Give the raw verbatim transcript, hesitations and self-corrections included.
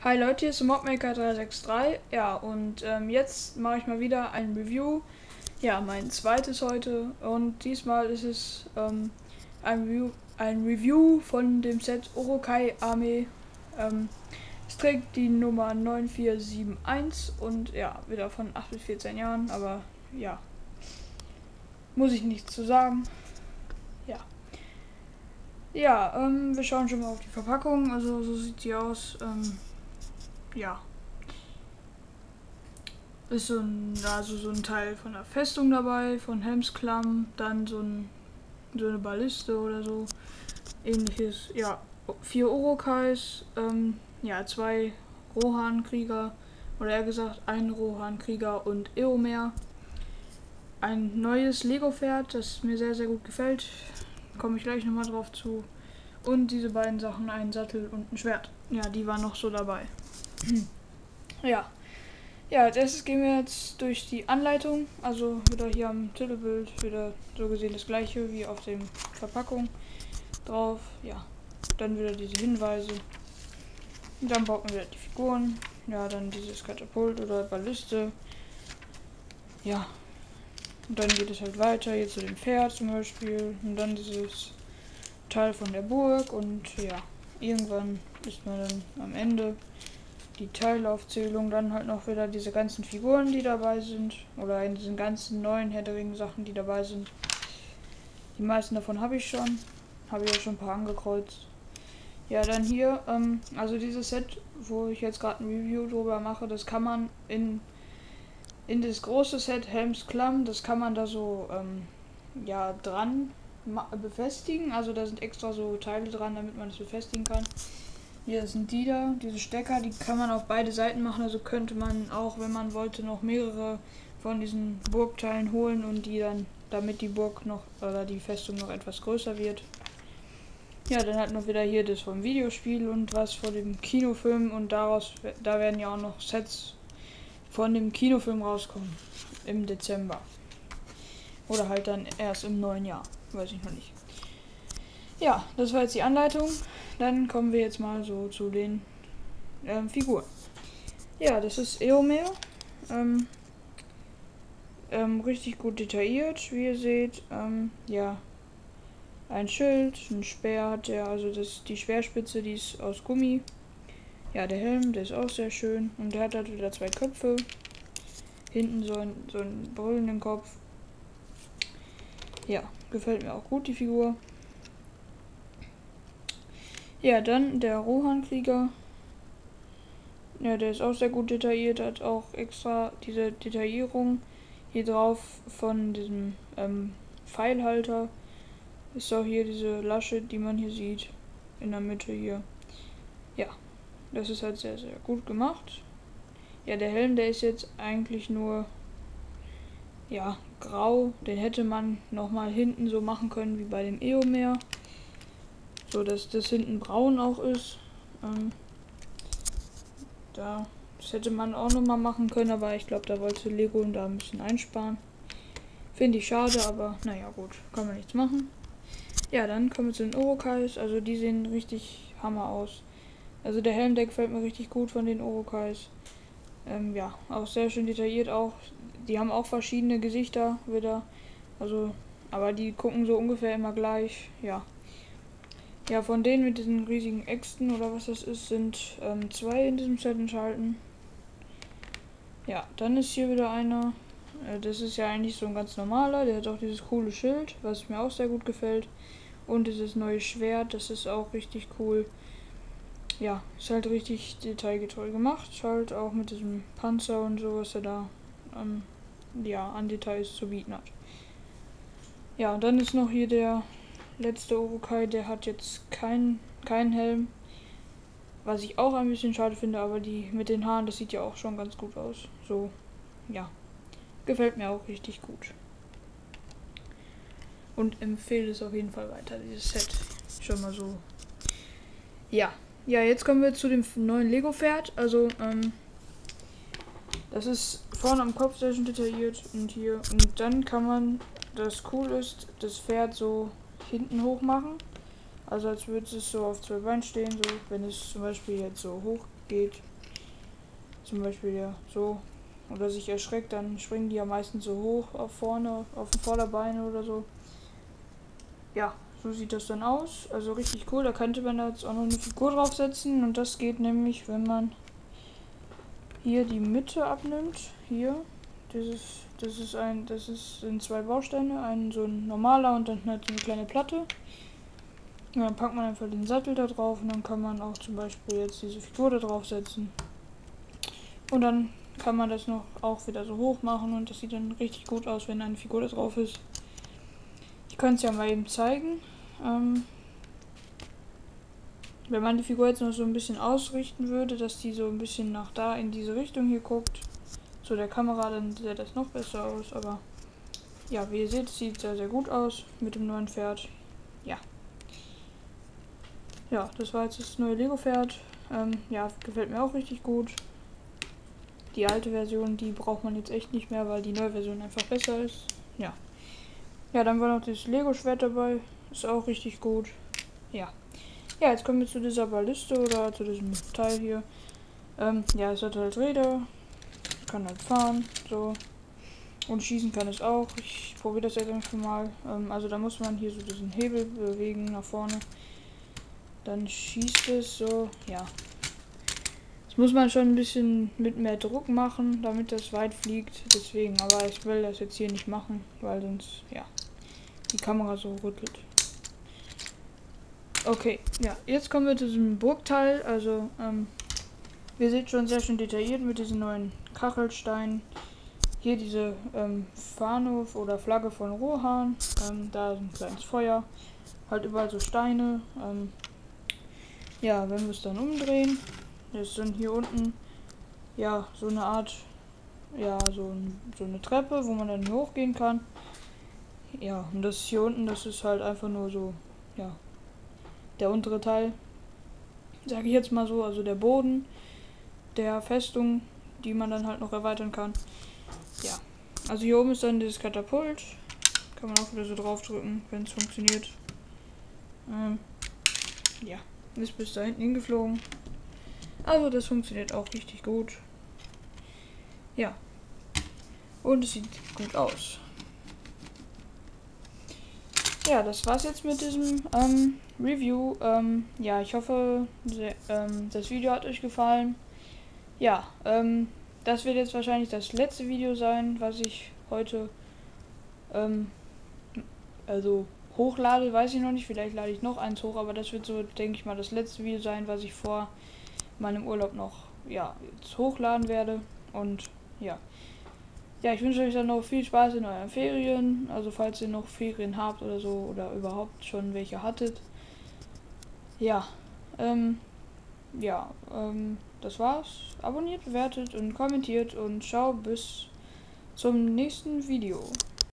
Hi Leute, hier ist der Mobmaker drei sechs drei. Ja, und ähm, jetzt mache ich mal wieder ein Review. Ja, mein zweites heute. Und diesmal ist es ähm, ein, Review, ein Review von dem Set Urukai Armee. Ähm, es trägt die Nummer neun vier sieben eins und ja, wieder von acht bis vierzehn Jahren. Aber ja, muss ich nichts zu sagen. Ja. Ja, ähm, wir schauen schon mal auf die Verpackung. Also so sieht sie aus. Ähm, ja. Ist so ein, also so ein Teil von der Festung dabei, von Helmsklamm, dann so, ein, so eine Balliste oder so. Ähnliches, ja, vier Urukais, ähm, ja, zwei Rohan-Krieger, oder eher gesagt, ein Rohan-Krieger und Eomer. Ein neues Lego-Pferd, das mir sehr, sehr gut gefällt. Komme ich gleich nochmal drauf zu. Und diese beiden Sachen, ein Sattel und ein Schwert. Ja, die waren noch so dabei. Ja. Ja, als erstes gehen wir jetzt durch die Anleitung, also wieder hier am Titelbild, wieder so gesehen das gleiche wie auf der Verpackung drauf, ja, dann wieder diese Hinweise, und dann baut man wieder die Figuren, ja, dann dieses Katapult oder Balliste, ja, und dann geht es halt weiter, hier zu dem Pferd zum Beispiel, und dann dieses Teil von der Burg und ja, irgendwann ist man dann am Ende. Die Teilaufzählung, dann halt noch wieder diese ganzen Figuren, die dabei sind. Oder in diesen ganzen neuen Herr der Ringe Sachen, die dabei sind. Die meisten davon habe ich schon. Habe ich ja schon ein paar angekreuzt. Ja, dann hier, ähm, also dieses Set, wo ich jetzt gerade ein Review drüber mache, das kann man in, in das große Set Helmsklamm, das kann man da so, ähm, ja, dran befestigen. Also da sind extra so Teile dran, damit man es befestigen kann. Hier sind die da, diese Stecker, die kann man auf beide Seiten machen, also könnte man auch, wenn man wollte, noch mehrere von diesen Burgteilen holen und die dann, damit die Burg noch, oder die Festung noch etwas größer wird. Ja, dann halt noch wieder hier das vom Videospiel und was von dem Kinofilm und daraus, da werden ja auch noch Sets von dem Kinofilm rauskommen, im Dezember. Oder halt dann erst im neuen Jahr, weiß ich noch nicht. Ja, das war jetzt die Anleitung. Dann kommen wir jetzt mal so zu den ähm, Figuren. Ja, das ist Eomer. Ähm, ähm, richtig gut detailliert, wie ihr seht. Ähm, ja, ein Schild, ein Speer hat er, also das, die Speerspitze, die ist aus Gummi. Ja, der Helm, der ist auch sehr schön. Und der hat halt wieder zwei Köpfe. Hinten so, ein, so einen brüllenden Kopf. Ja, gefällt mir auch gut, die Figur. Ja, dann der Rohan-Krieger. Ja, der ist auch sehr gut detailliert, hat auch extra diese Detaillierung hier drauf von diesem ähm, Pfeilhalter. Ist auch hier diese Lasche, die man hier sieht, in der Mitte hier. Ja, das ist halt sehr, sehr gut gemacht. Ja, der Helm, der ist jetzt eigentlich nur, ja, grau. Den hätte man nochmal hinten so machen können wie bei dem Eomer. So, dass das hinten braun auch ist. Ähm, da, das hätte man auch nochmal machen können, aber ich glaube, da wollte Lego da ein bisschen einsparen. Finde ich schade, aber naja, gut, kann man nichts machen. Ja, dann kommen wir zu den Urukais. Also die sehen richtig Hammer aus. Also der Helm, der gefällt mir richtig gut von den Urukais. Ähm, ja, auch sehr schön detailliert auch. Die haben auch verschiedene Gesichter wieder. Also, aber die gucken so ungefähr immer gleich. Ja. Ja, von denen mit diesen riesigen Äxten oder was das ist, sind ähm, zwei in diesem Set enthalten. Ja, dann ist hier wieder einer. Äh, das ist ja eigentlich so ein ganz normaler. Der hat auch dieses coole Schild, was mir auch sehr gut gefällt. Und dieses neue Schwert, das ist auch richtig cool. Ja, ist halt richtig detailgetreu gemacht. Halt auch mit diesem Panzer und so, was er da an, ja, an Details zu bieten hat. Ja, und dann ist noch hier der letzte Urukai, der hat jetzt keinen kein Helm. Was ich auch ein bisschen schade finde, aber die mit den Haaren, das sieht ja auch schon ganz gut aus. So, ja. Gefällt mir auch richtig gut. Und empfehle es auf jeden Fall weiter, dieses Set. Schon mal so. Ja. Ja, jetzt kommen wir zu dem neuen Lego-Pferd. Also, ähm, das ist vorne am Kopf sehr schön detailliert und hier. Und dann kann man, das cool ist, das Pferd so hinten hoch machen. Also als würde es so auf zwei Beinen stehen, so wenn es zum Beispiel jetzt so hoch geht. Zum Beispiel ja so. Oder sich erschreckt, dann springen die ja meistens so hoch auf vorne, auf den Vorderbeine oder so. Ja, so sieht das dann aus. Also richtig cool. Da könnte man jetzt auch noch eine Figur draufsetzen. Und das geht nämlich, wenn man hier die Mitte abnimmt. Hier. Das ist, das ist ein, das ist, sind zwei Bausteine. Ein so ein normaler und dann halt eine kleine Platte. Und dann packt man einfach den Sattel da drauf und dann kann man auch zum Beispiel jetzt diese Figur da drauf setzen. Und dann kann man das noch auch wieder so hoch machen und das sieht dann richtig gut aus, wenn eine Figur da drauf ist. Ich kann es ja mal eben zeigen. Ähm, wenn man die Figur jetzt noch so ein bisschen ausrichten würde, dass die so ein bisschen nach da in diese Richtung hier guckt, zu der Kamera, dann sähe das noch besser aus. Aber ja, wie ihr seht, es sieht sehr, sehr gut aus mit dem neuen Pferd. Ja. Ja, das war jetzt das neue Lego-Pferd. Ähm, ja, gefällt mir auch richtig gut. Die alte Version, die braucht man jetzt echt nicht mehr, weil die neue Version einfach besser ist. Ja. Ja, dann war noch das Lego-Schwert dabei. Ist auch richtig gut. Ja. Ja, jetzt kommen wir zu dieser Balliste oder zu diesem Teil hier. Ähm, ja, es hat halt Räder. Kann halt fahren. So. Und schießen kann es auch. Ich probiere das jetzt einfach mal. Ähm, also da muss man hier so diesen Hebel bewegen nach vorne. Dann schießt es so. Ja. Muss man schon ein bisschen mit mehr Druck machen, damit das weit fliegt. Deswegen, aber ich will das jetzt hier nicht machen, weil sonst, ja, die Kamera so rüttelt. Okay, ja, jetzt kommen wir zu diesem Burgteil. Also, ähm, ihr seht schon sehr schön detailliert mit diesen neuen Kachelsteinen. Hier diese ähm, Fahne oder Flagge von Rohan. Ähm, da ist ein kleines Feuer. Halt überall so Steine. Ähm, ja, wenn wir es dann umdrehen. Das sind hier unten, ja, so eine Art, ja, so, ein, so eine Treppe, wo man dann hier hochgehen kann. Ja, und das hier unten, das ist halt einfach nur so, ja, der untere Teil, sage ich jetzt mal so, also der Boden der Festung, die man dann halt noch erweitern kann. Ja, also hier oben ist dann dieses Katapult, kann man auch wieder so draufdrücken, wenn es funktioniert. Ähm, ja, ist bis da hinten hingeflogen. Also das funktioniert auch richtig gut. Ja. Und es sieht gut aus. Ja, das war's jetzt mit diesem ähm, Review. Ähm, ja, ich hoffe, sehr, ähm, das Video hat euch gefallen. Ja, ähm, das wird jetzt wahrscheinlich das letzte Video sein, was ich heute ähm, also hochlade. Weiß ich noch nicht, vielleicht lade ich noch eins hoch, aber das wird so, denke ich mal, das letzte Video sein, was ich vor meinem Urlaub noch ja, jetzt hochladen werde. Und ja. Ja, ich wünsche euch dann noch viel Spaß in euren Ferien. Also falls ihr noch Ferien habt oder so oder überhaupt schon welche hattet. Ja, ähm, ja, ähm, das war's. Abonniert, bewertet und kommentiert und ciao bis zum nächsten Video.